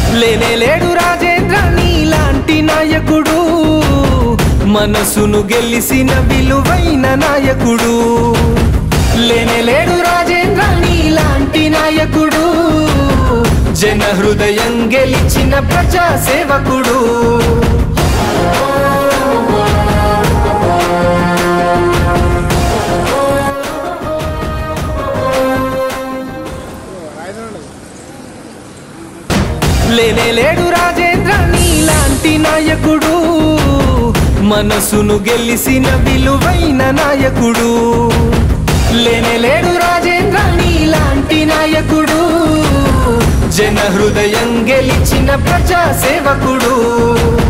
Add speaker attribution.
Speaker 1: లేనే లేడు రాజేంద్ర నీలాంటి నాయకుడు, మనసును గెలిసిన విలువైన నాయకుడు. లేనే లేడు రాజేంద్ర నీలాంటి నాయకుడు, జన హృదయం గెలిచిన ప్రజా సేవకుడు. లేనే లేడు రాజేంద్ర నీలాంటి నాయకుడు, మనసును గెలిసిన విలువైన నాయకుడు. లేనే లేడు రాజేంద్ర నీలాంటి నాయకుడు, జన హృదయం గెలిచిన ప్రజా సేవకుడు.